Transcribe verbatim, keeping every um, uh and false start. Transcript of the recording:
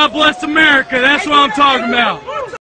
God bless America. That's what I'm talking about.